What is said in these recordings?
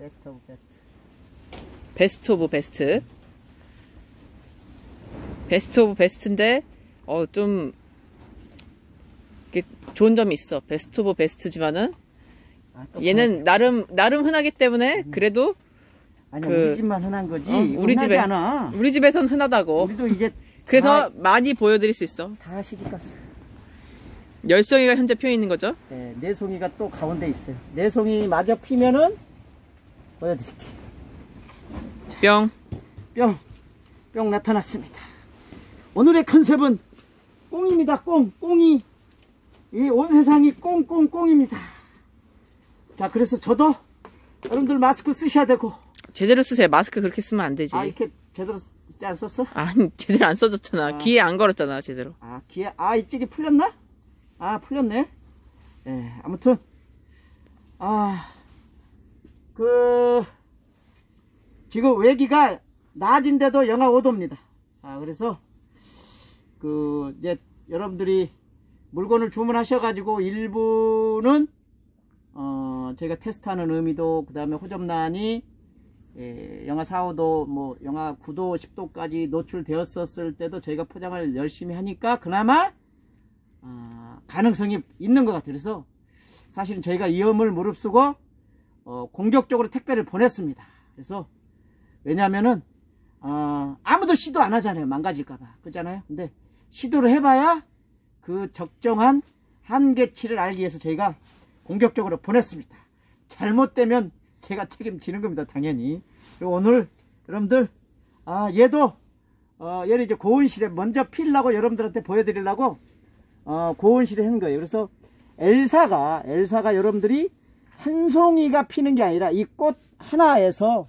베스트 오브 베스트. 베스트 오브 베스트. 베스트 오브 베스트인데, 좀, 이게 좋은 점이 있어. 베스트 오브 베스트지만은, 얘는 나름 흔하기 때문에, 그래도, 아니, 우리 집만 흔한 거지. 우리 집에선 흔하다고. 우리도 이제. 그래서 많이 보여드릴 수 있어. 다 시집갔어. 열송이가 현재 피어 있는 거죠? 네, 내송이가 또 가운데 있어요. 내송이 마저 피면은, 보여드릴게. 뿅 나타났습니다. 오늘의 컨셉은 꽁입니다. 꽁이. 이 온 세상이 꽁입니다. 자, 그래서 저도 여러분들 마스크 쓰셔야 되고. 제대로 쓰세요. 마스크 그렇게 쓰면 안 되지. 이렇게 제대로 안 썼어? 아니, 제대로 안 써줬잖아. 귀에 안 걸었잖아, 제대로. 귀에, 이쪽이 풀렸나? 풀렸네. 예, 아무튼, 지금 외기가 낮인데도 영하 5도입니다. 그래서, 이제, 여러분들이 물건을 주문하셔가지고, 일부는, 저희가 테스트하는 의미도, 그 다음에 호접란이, 영하 4, 5도, 영하 9도, 10도까지 노출되었었을 때도 저희가 포장을 열심히 하니까, 그나마, 가능성이 있는 것 같아요. 그래서, 사실은 저희가 위험을 무릅쓰고, 공격적으로 택배를 보냈습니다. 그래서, 왜냐면은, 아무도 시도 안 하잖아요. 망가질까봐. 그렇잖아요. 근데, 시도를 해봐야 그 적정한 한계치를 알기 위해서 저희가 공격적으로 보냈습니다. 잘못되면 제가 책임지는 겁니다. 당연히. 그리고 오늘, 여러분들, 얘도, 얘를 이제 고온실에 먼저 피려고 여러분들한테 보여드리려고, 고온실에 한 거예요. 그래서, 엘사가 여러분들이 한 송이가 피는 게 아니라 이 꽃 하나에서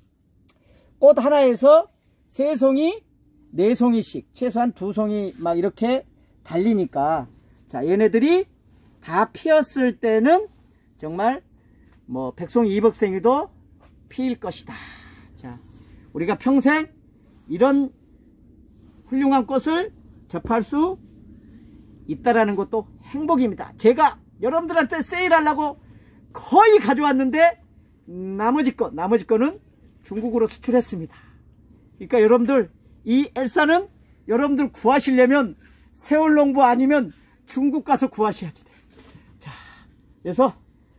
세 송이, 네 송이씩, 최소한 두 송이 막 이렇게 달리니까, 자, 얘네들이 다 피었을 때는 정말 백송이, 이백송이도 피일 것이다. 자, 우리가 평생 이런 훌륭한 꽃을 접할 수 있다라는 것도 행복입니다. 제가 여러분들한테 세일하려고 거의 가져왔는데 나머지 거는 중국으로 수출했습니다. 그러니까 여러분들, 이 엘사는 여러분들 구하시려면 세월농부 아니면 중국 가서 구하셔야지 돼요. 자, 그래서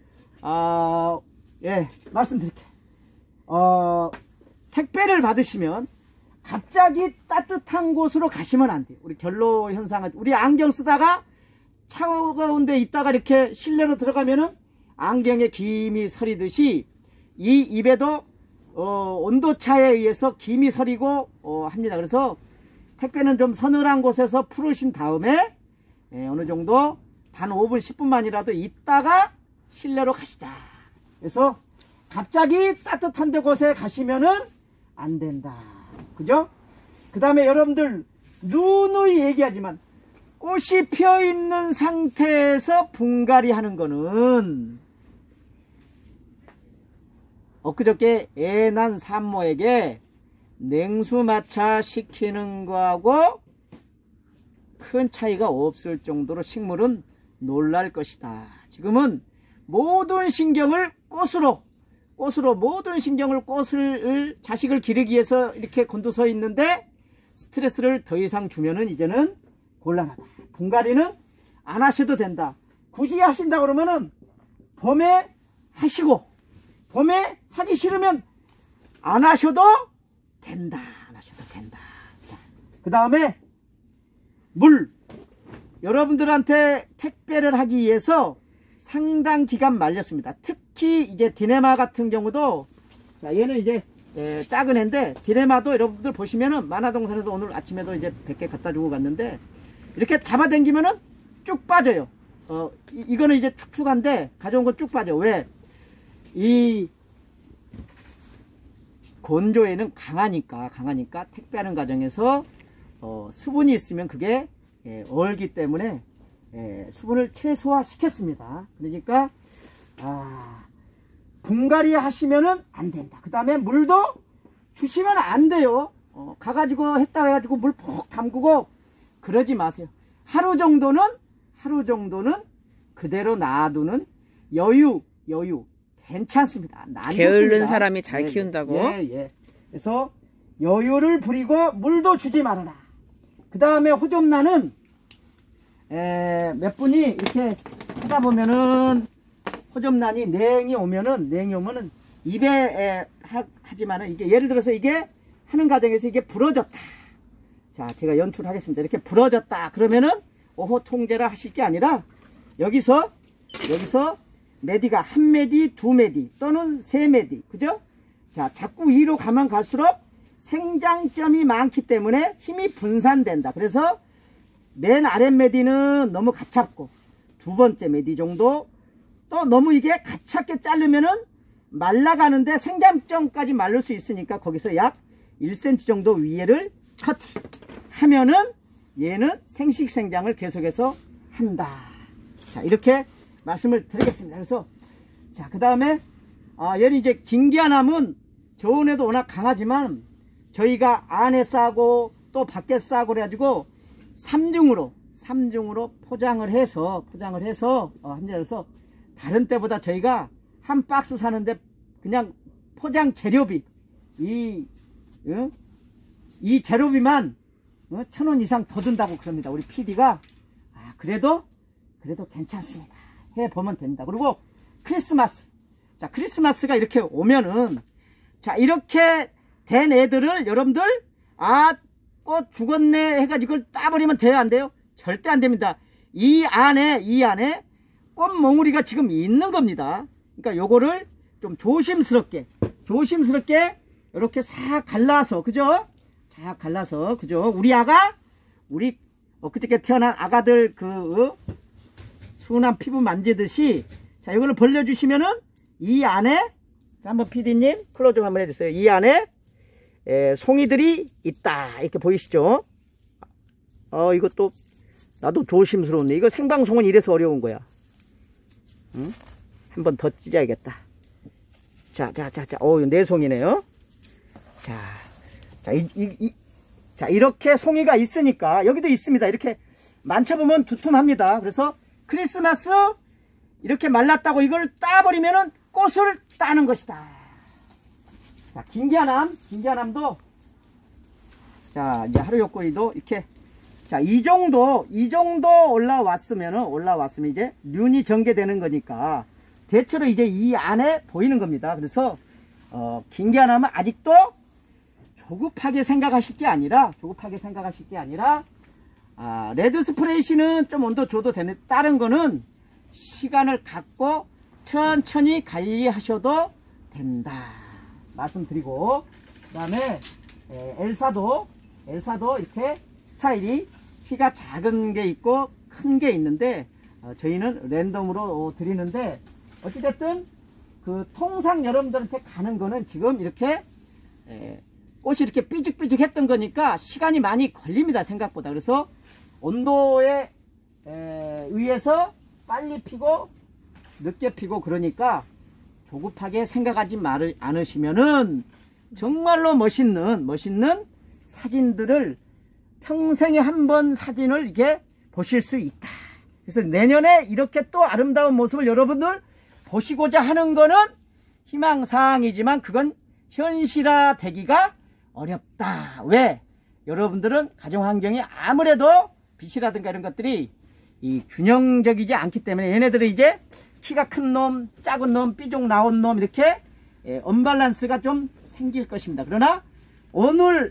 말씀드릴게요. 택배를 받으시면 갑자기 따뜻한 곳으로 가시면 안 돼요. 우리 결로 현상은, 우리 안경 쓰다가 차가운 데 있다가 이렇게 실내로 들어가면은 안경에 김이 서리듯이 이 입에도 온도차에 의해서 김이 서리고 합니다. 그래서 택배는 좀 서늘한 곳에서 풀으신 다음에 어느 정도 단 5분 10분만이라도 있다가 실내로 가시자. 그래서 갑자기 따뜻한 데 곳에 가시면은 안 된다. 그죠? 그 다음에 여러분들 누누이 얘기하지만 꽃이 피어있는 상태에서 분갈이 하는 거는 엊그저께 애 난 산모에게 냉수마차 시키는 거하고 큰 차이가 없을 정도로 식물은 놀랄 것이다. 지금은 모든 신경을 꽃으로 모든 신경을 꽃을 자식을 기르기 위해서 이렇게 곤두서 있는데 스트레스를 더 이상 주면은 이제는 곤란하다. 분갈이는 안 하셔도 된다. 굳이 하신다 그러면은 봄에 하시고 봄에 하기 싫으면 안 하셔도 된다. 안 하셔도 된다. 자, 그 다음에 물. 여러분들한테 택배를 하기 위해서 상당 기간 말렸습니다. 특히 이제 디네마 같은 경우도, 자, 얘는 이제 작은 애인데, 디네마도 여러분들 보시면은 만화동산에서 오늘 아침에도 이제 100개 갖다 주고 갔는데, 이렇게 잡아당기면은 쭉 빠져요. 이거는 이제 축축한데 가져온 건 쭉 빠져. 왜? 이 건조에는 강하니까 택배하는 과정에서 수분이 있으면 그게 얼기 때문에 수분을 최소화시켰습니다. 그러니까 분갈이 하시면은 안 된다. 그 다음에 물도 주시면 안 돼요. 가가지고 했다 해가지고 물 푹 담그고 그러지 마세요. 하루 정도는 그대로 놔두는 여유, 괜찮습니다. 안 게으른 좋습니다. 사람이 잘 예, 키운다고? 예. 그래서 여유를 부리고 물도 주지 말아라. 그 다음에 호접란은 몇 분이 이렇게 하다 보면은 호접란이 냉이 오면은 입에 하지만은 이게 예를 들어서 이게 하는 과정에서 이게 부러졌다. 자, 제가 연출하겠습니다. 이렇게 부러졌다. 그러면은 오호 통제라 하실 게 아니라 여기서 메디가 한 메디, 두 메디 또는 세 메디, 그죠? 자, 자꾸 위로 가면 갈수록 생장점이 많기 때문에 힘이 분산된다. 그래서 맨 아랫 메디는 너무 가찹고 두 번째 메디 정도 또 너무 이게 가찹게 자르면은 말라가는데 생장점까지 마를 수 있으니까 거기서 약 1cm 정도 위에를 커트하면은 얘는 생식생장을 계속해서 한다. 자, 이렇게 말씀을 드리겠습니다. 그래서 자, 그 다음에 얘는 이제 김기아남은 저온에도 워낙 강하지만 저희가 안에 싸고 또 밖에 싸고 그래가지고 3중으로 포장을 해서 한자로서 다른 때보다 저희가 한 박스 사는데 그냥 포장 재료비 이 재료비만 1,000원 이상 더 든다고 그럽니다. 우리 PD가 그래도 괜찮습니다. 해보면 됩니다. 그리고 크리스마스. 자, 크리스마스가 이렇게 오면은 자, 이렇게 된 애들을 여러분들 꽃 죽었네 해가지고 이걸 따버리면 돼요, 안 돼요? 절대 안 됩니다. 이 안에 꽃몽우리가 지금 있는 겁니다. 그러니까 요거를 좀 조심스럽게 이렇게 싹 갈라서, 그죠? 자, 갈라서, 그죠? 우리 엊그저께 태어난 아가들 순한 피부 만지듯이, 자, 이거를 벌려주시면은 이 안에, 자, 한번 PD님 클로즈업 한번 해주세요. 이 안에 송이들이 있다. 이렇게 보이시죠? 이것도 나도 조심스러웠네. 이거 생방송은 이래서 어려운 거야. 응? 한번 더 찢어야겠다. 자, 네 송이네요. 자, 이렇게 송이가 있으니까 여기도 있습니다. 이렇게 만져보면 두툼합니다. 그래서 크리스마스 이렇게 말랐다고 이걸 따버리면은 꽃을 따는 것이다. 자, 김기아남도 자, 이제 하루욕거리도 이렇게 자, 이 정도 올라왔으면 이제 륜이 전개되는 거니까 대체로 이제 이 안에 보이는 겁니다. 그래서 김기아남은 아직도 조급하게 생각하실 게 아니라 레드 스프레이시는 좀 온도 줘도 되는, 다른 거는 시간을 갖고 천천히 관리하셔도 된다 말씀드리고, 그 다음에 엘사도 이렇게 스타일이 키가 작은 게 있고 큰 게 있는데 저희는 랜덤으로 드리는데, 어찌됐든 통상 여러분들한테 가는 거는 지금 이렇게 꽃이 이렇게 삐죽삐죽 했던 거니까 시간이 많이 걸립니다, 생각보다. 그래서 온도에 의해서 빨리 피고 늦게 피고 그러니까 조급하게 생각하지 않으시면은 정말로 멋있는 사진들을 평생에 한 번 사진을 이렇게 보실 수 있다. 그래서 내년에 이렇게 또 아름다운 모습을 여러분들 보시고자 하는 거는 희망사항이지만 그건 현실화 되기가 어렵다. 왜? 여러분들은 가정환경이 아무래도 빛이라든가 이런 것들이 균형적이지 않기 때문에 얘네들이 이제 키가 큰 놈, 작은 놈, 삐죽 나온 놈 이렇게 언밸런스가 좀 생길 것입니다. 그러나 오늘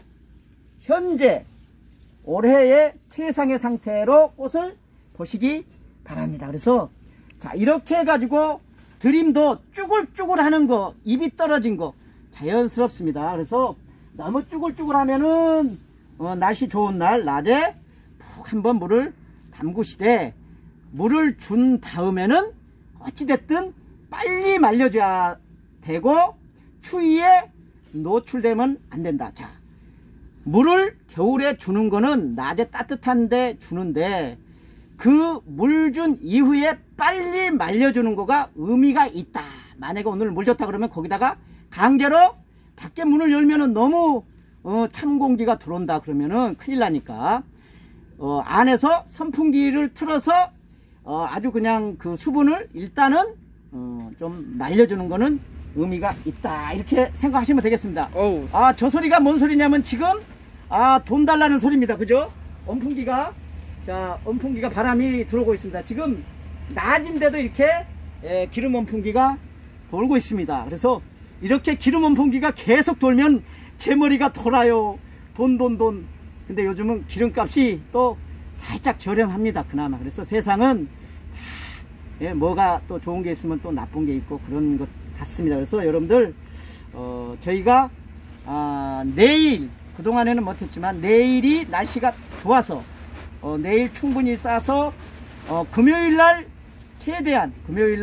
현재 올해의 최상의 상태로 꽃을 보시기 바랍니다. 그래서 자, 이렇게 해가지고 드림도 쭈글쭈글 하는 거, 입이 떨어진 거 자연스럽습니다. 그래서 너무 쭈글쭈글 하면은 날씨 좋은 날 낮에 푹 한번 물을 담그시되, 물을 준 다음에는 어찌됐든 빨리 말려줘야 되고 추위에 노출되면 안 된다. 자, 물을 겨울에 주는 거는 낮에 따뜻한데 주는데 그 물 준 이후에 빨리 말려주는 거가 의미가 있다. 만약에 오늘 물 줬다 그러면 거기다가 강제로 밖에 문을 열면은 너무 찬 공기가 들어온다 그러면은 큰일 나니까 안에서 선풍기를 틀어서 아주 그냥 그 수분을 일단은 좀 날려주는 거는 의미가 있다. 이렇게 생각하시면 되겠습니다. 어우. 아, 저 소리가 뭔 소리냐면 지금 돈 달라는 소리입니다. 그죠? 엄풍기가 바람이 들어오고 있습니다. 지금 낮인데도 이렇게 기름 원풍기가 돌고 있습니다. 그래서 이렇게 기름 원풍기가 계속 돌면 제 머리가 돌아요. 돈. 근데 요즘은 기름값이 또 살짝 저렴합니다. 그나마. 그래서 세상은 다 뭐가 또 좋은 게 있으면 또 나쁜 게 있고 그런 것 같습니다. 그래서 여러분들 저희가 내일, 그동안에는 못했지만 내일이 날씨가 좋아서 내일 충분히 싸서 금요일날 최대한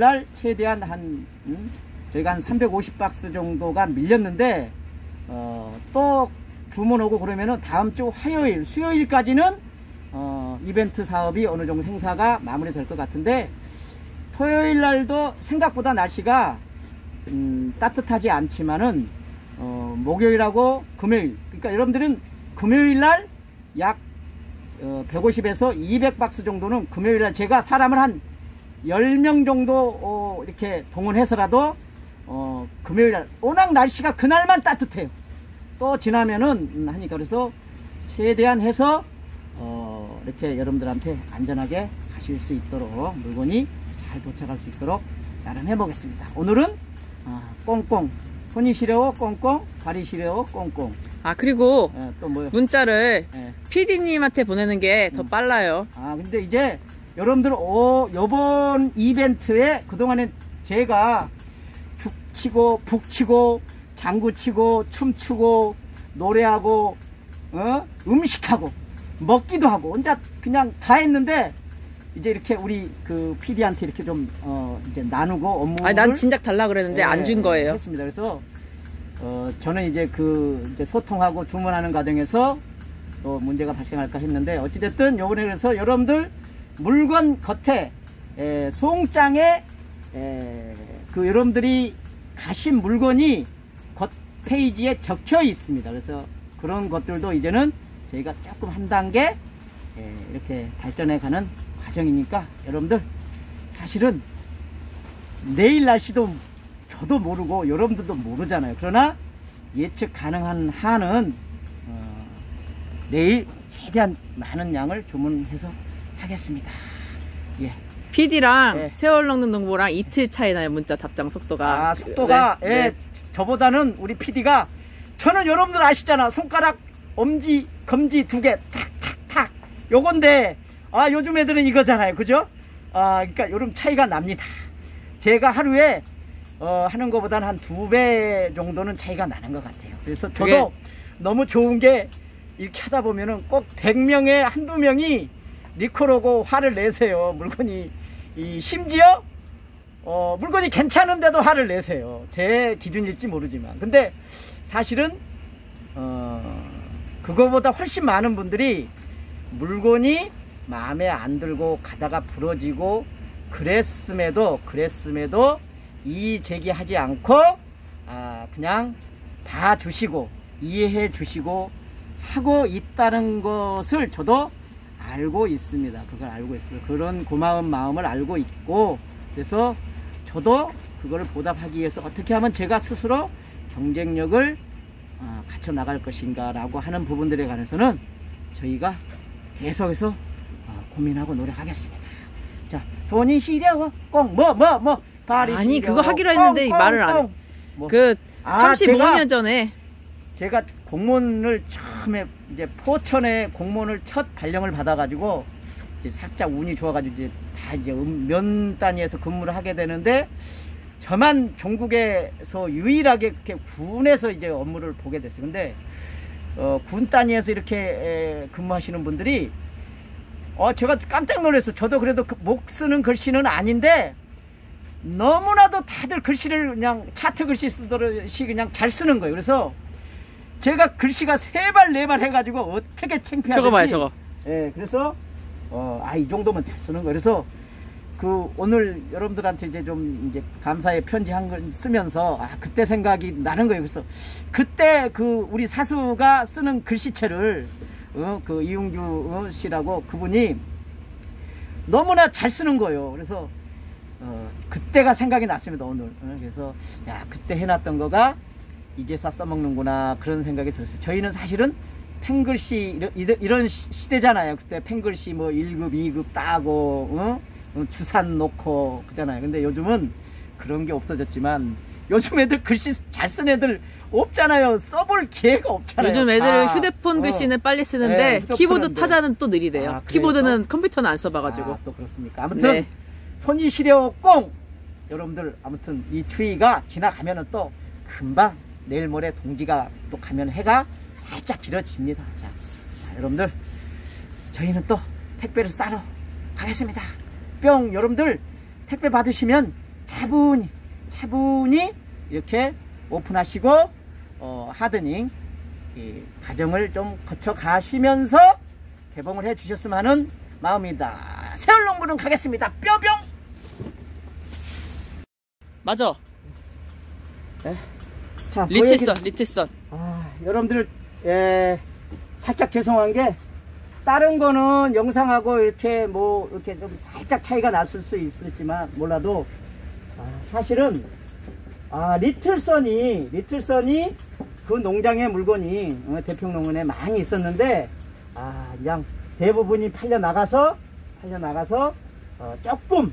저희가 한 350박스 정도가 밀렸는데 또 주문 오고 그러면은 다음 주 화요일, 수요일까지는 이벤트 사업이 어느 정도 행사가 마무리될 것 같은데, 토요일 날도 생각보다 날씨가 따뜻하지 않지만은 목요일하고 금요일, 그러니까 여러분들은 금요일 날 약 150에서 200박스 정도는 금요일 날 제가 사람을 한 10명 정도 이렇게 동원해서라도 금요일 날, 워낙 날씨가 그날만 따뜻해요. 또 지나면은 하니까. 그래서 최대한 해서 이렇게 여러분들한테 안전하게 가실 수 있도록, 물건이 잘 도착할 수 있도록 나름해 보겠습니다. 오늘은 꽁꽁, 손이 시려워 꽁꽁, 발이 시려워 꽁꽁. 그리고 또 뭐요? 문자를 PD님한테 보내는 게 더 빨라요. 근데 이제 여러분들 요번 이벤트에 그동안에 제가 죽치고 북치고 장구치고 춤추고 노래하고 음식하고 먹기도 하고 혼자 그냥 다 했는데, 이제 이렇게 우리 그 PD한테 이렇게 좀 이제 나누고 업무를 난 진작 달라 그랬는데 안 준 거예요. 했습니다. 그래서 저는 이제 이제 소통하고 주문하는 과정에서 또 문제가 발생할까 했는데, 어찌됐든 요번에 그래서 여러분들 물건 겉에 송장에 그 여러분들이 가신 물건이 겉 페이지에 적혀 있습니다. 그래서 그런 것들도 이제는 저희가 조금 한 단계 이렇게 발전해 가는 과정이니까, 여러분들 사실은 내일 날씨도 저도 모르고 여러분들도 모르잖아요. 그러나 예측 가능한 한은 내일 최대한 많은 양을 주문해서 하겠습니다. 예. PD랑 세월 넘는 농부랑 이틀 차이 나요. 문자 답장 속도가. 속도가 네. 저보다는 우리 PD가, 저는 여러분들 아시잖아. 손가락, 엄지, 검지 2개 탁탁탁 요건데 요즘 애들은 이거잖아요. 그죠? 그러니까 요런 차이가 납니다. 제가 하루에 하는 것보다는 한 2배 정도는 차이가 나는 것 같아요. 그래서 저도 너무 좋은 게, 이렇게 하다 보면은 꼭 100명에 한두 명이 리콜하고 화를 내세요. 물건이 심지어 물건이 괜찮은데도 화를 내세요. 제 기준일지 모르지만. 근데 사실은 그거보다 훨씬 많은 분들이 물건이 마음에 안 들고 가다가 부러지고 그랬음에도 이의 제기하지 않고 그냥 봐주시고 이해해 주시고 하고 있다는 것을 저도 알고 있습니다. 그걸 알고 있어요. 그런 고마운 마음을 알고 있고, 그래서 저도 그거를 보답하기 위해서 어떻게 하면 제가 스스로 경쟁력을 갖춰 나갈 것인가 라고 하는 부분들에 관해서는 저희가 계속해서 고민하고 노력하겠습니다. 자, 손이 시려워 꽁 발이 아니 시려워, 그거 하기로 했는데 꽁, 말을 안 해. 뭐. 35년 전에 제가 공무원을 처음에 이제 포천에 공무원을 첫 발령을 받아가지고 이제 살짝 운이 좋아가지고 이제 다 이제 면 단위에서 근무를 하게 되는데, 저만 전국에서 유일하게 그렇게 군에서 이제 업무를 보게 됐어요. 근데 군 단위에서 이렇게 근무하시는 분들이 제가 깜짝 놀랐어요. 저도 그래도 목 쓰는 글씨는 아닌데 너무나도 다들 글씨를 그냥 차트 글씨 쓰듯이 그냥 잘 쓰는 거예요. 그래서 제가 글씨가 3발 4발 해가지고 어떻게 창피하는지. 저거 봐요, 저거. 그래서 이 정도면 잘 쓰는 거예요. 그래서 오늘 여러분들한테 이제 좀 이제 감사의 편지 한 걸 쓰면서 그때 생각이 나는 거예요. 그래서 그때 우리 사수가 쓰는 글씨체를 이용규 씨라고 그분이 너무나 잘 쓰는 거예요. 그래서 그때가 생각이 났습니다, 오늘. 그래서, 야, 그때 해놨던 거가 이제서 써먹는구나, 그런 생각이 들었어요. 저희는 사실은 펜글씨, 이런 시대잖아요. 그때 펜글씨 뭐 1급, 2급 따고, 주산 놓고, 그잖아요. 근데 요즘은 그런 게 없어졌지만, 요즘 애들 글씨 잘 쓴 애들 없잖아요. 써볼 기회가 없잖아요. 요즘 애들은 휴대폰 글씨는 빨리 쓰는데 네, 키보드 타자는 또 느리대요. 아, 키보드는 컴퓨터는 안 써봐가지고. 또 그렇습니까? 아무튼 네. 손이 시려 꽁! 여러분들 아무튼 이 추위가 지나가면은 또 금방 내일 모레 동지가 또 가면 해가 살짝 길어집니다. 자, 여러분들 저희는 또 택배를 싸러 가겠습니다. 뿅! 여러분들 택배 받으시면 차분히 이렇게 오픈하시고 하드닝 이 과정을 좀 거쳐 가시면서 개봉을 해 주셨으면 하는 마음입니다. 세월농부는 가겠습니다. 뿅뿅. 맞아. 네. 자, 리틀선. 여러분들 살짝 죄송한 게 다른 거는 영상하고 이렇게 이렇게 좀 살짝 차이가 났을 수 있을지만 몰라도 사실은 리틀선이 그 농장의 물건이 대평농원에 많이 있었는데 그냥 대부분이 팔려 나가서 조금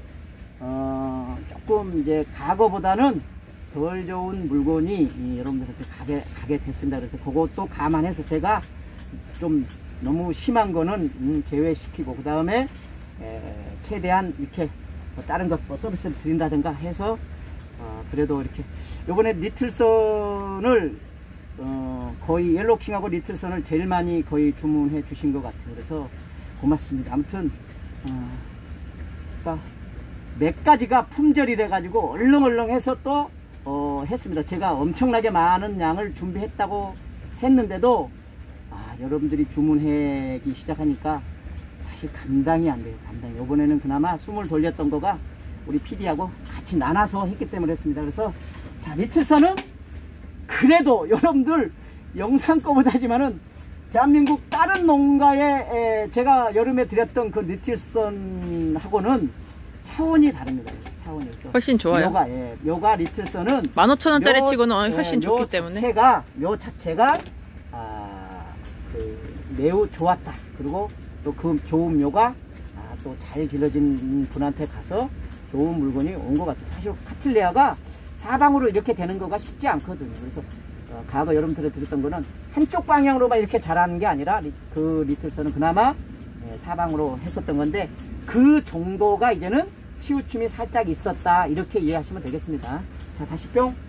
이제 과거보다는 덜 좋은 물건이 여러분들한테 가게 됐습니다. 그래서 그것도 감안해서 제가 좀 너무 심한 거는 제외시키고 그 다음에 최대한 이렇게 다른 것 서비스를 드린다든가 해서 그래도 이렇게 요번에 리틀선을 거의 옐로킹하고 리틀선을 제일 많이 거의 주문해 주신 것 같아요. 그래서 고맙습니다. 아무튼 그러니까 몇 가지가 품절이래 가지고 얼렁얼렁 해서 또 했습니다. 제가 엄청나게 많은 양을 준비했다고 했는데도 여러분들이 주문하기 시작하니까 사실 감당이 안 돼요. 요번에는 그나마 숨을 돌렸던 거가 우리 PD하고 같이 나눠서 했기 때문에 했습니다. 그래서 자, 리틀선은 그래도 여러분들 영상 거보다 하지만은 대한민국 다른 농가에 제가 여름에 드렸던 그 리틀선하고는 차원이 다릅니다. 차원이. 훨씬 좋아요. 묘가 리틀선은 15,000원짜리 치고는 훨씬 좋기 때문에 묘 자체가 매우 좋았다. 그리고 또 그 좋은 묘가 또 잘 길러진 분한테 가서 좋은 물건이 온 것 같아요. 사실 카틀레아가 사방으로 이렇게 되는 거가 쉽지 않거든요. 그래서 과거 여러분들이 드렸던 거는 한쪽 방향으로만 이렇게 자라는 게 아니라 그 리틀선은 그나마 사방으로 했었던 건데 그 정도가 이제는 치우침이 살짝 있었다 이렇게 이해하시면 되겠습니다. 자, 다시 뿅.